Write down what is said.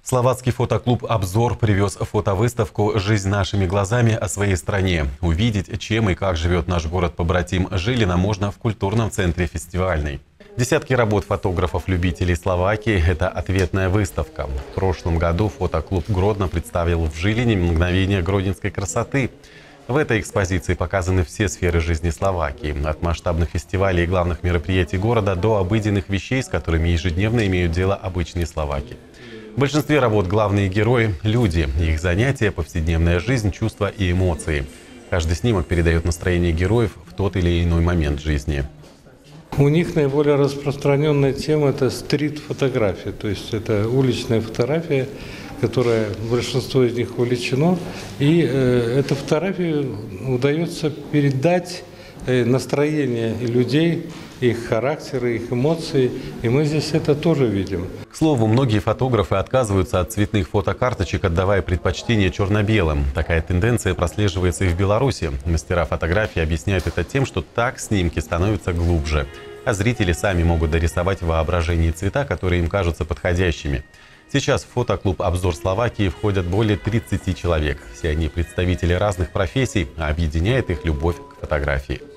Словацкий фотоклуб «Обзор» привез фотовыставку «Жизнь нашими глазами» о своей стране. Увидеть, чем и как живет наш город-побратим Жилина, можно в культурном центре «Фестивальный». Десятки работ фотографов-любителей Словакии – это ответная выставка. В прошлом году фотоклуб Гродно представил в Жилине мгновения гродненской красоты. В этой экспозиции показаны все сферы жизни Словакии. От масштабных фестивалей и главных мероприятий города до обыденных вещей, с которыми ежедневно имеют дело обычные словаки. В большинстве работ главные герои – люди. Их занятия, повседневная жизнь, чувства и эмоции. Каждый снимок передает настроение героев в тот или иной момент жизни. У них наиболее распространенная тема – это стрит-фотография, то есть это уличная фотография, которая большинство из них увлечено. И эту фотографию удается передать настроение людей, их характеры, их эмоции. И мы здесь это тоже видим. К слову, многие фотографы отказываются от цветных фотокарточек, отдавая предпочтение черно-белым. Такая тенденция прослеживается и в Беларуси. Мастера фотографии объясняют это тем, что так снимки становятся глубже. А зрители сами могут дорисовать в воображении цвета, которые им кажутся подходящими. Сейчас в фотоклуб «Обзор Словакии» входят более 30 человек. Все они представители разных профессий, а объединяет их любовь к фотографии.